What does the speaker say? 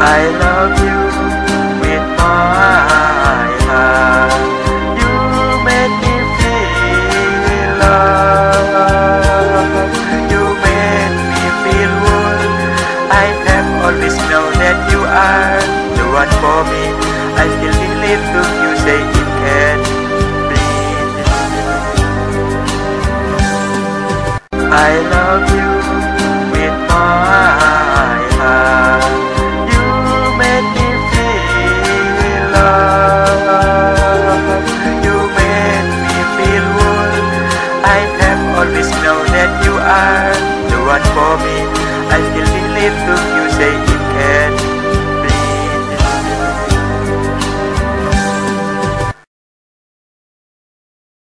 I love you with my heart. You make me feel love. You make me feel whole. I have always known that you are the one for me. I still believe to you say it can be. I love you with my heart. You make me feel love. You make me feel whole. I have always known that you are the one for me. I still believe to you say it can